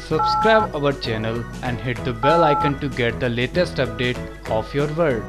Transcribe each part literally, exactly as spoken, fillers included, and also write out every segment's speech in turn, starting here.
Subscribe our channel and hit the bell icon to get the latest update of your world.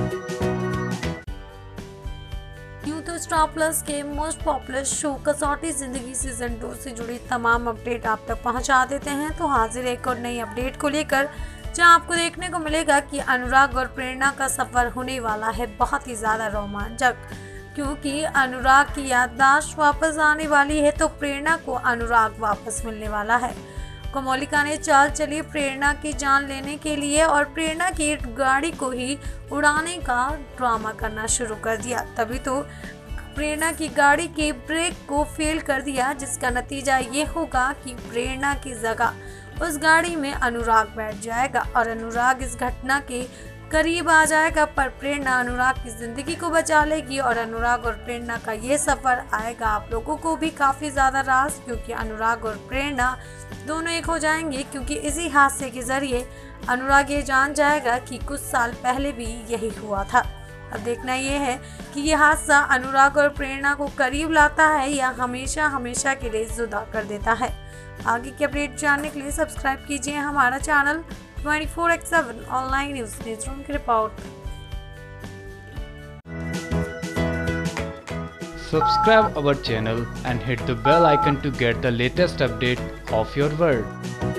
यूं तो Star Plus के most popular show Kasauti Zindagi season two से जुड़ी तमाम update आप तक पहुंचा देते हैं। तो हाजिर एक और नई अपडेट को लेकर, जहां आपको देखने को मिलेगा कि अनुराग और प्रेरणा का सफर होने वाला है बहुत ही ज्यादा रोमांचक, क्योंकि अनुराग की याददाश्त वापस आने वाली है तो प्रेरणा को अनुराग वापस मिलने वाला है। कोमोलिका ने चाल चली प्रेरणा की जान लेने के लिए और प्रेरणा की गाड़ी को ही उड़ाने का ड्रामा करना शुरू कर दिया। तभी तो प्रेरणा की गाड़ी के ब्रेक को फेल कर दिया, जिसका नतीजा ये होगा कि प्रेरणा की जगह उस गाड़ी में अनुराग बैठ जाएगा और अनुराग इस घटना के करीब आ जाएगा। पर प्रेरणा अनुराग की जिंदगी को बचा लेगी और अनुराग और प्रेरणा का ये सफर आएगा आप लोगों को भी काफी ज्यादा रास, क्योंकि अनुराग और प्रेरणा दोनों एक हो जाएंगे। क्योंकि इसी हादसे के जरिए अनुराग ये जान जाएगा कि कुछ साल पहले भी यही हुआ था। अब देखना ये है कि ये हादसा अनुराग और प्रेरणा को करीब लाता है या हमेशा हमेशा के लिए जुदा कर देता है। आगे की अपडेट जानने के लिए सब्सक्राइब कीजिए हमारा channel twenty four by seven online news newsroom की रिपोर्ट। Subscribe our channel and hit the bell icon to get the latest update of your world.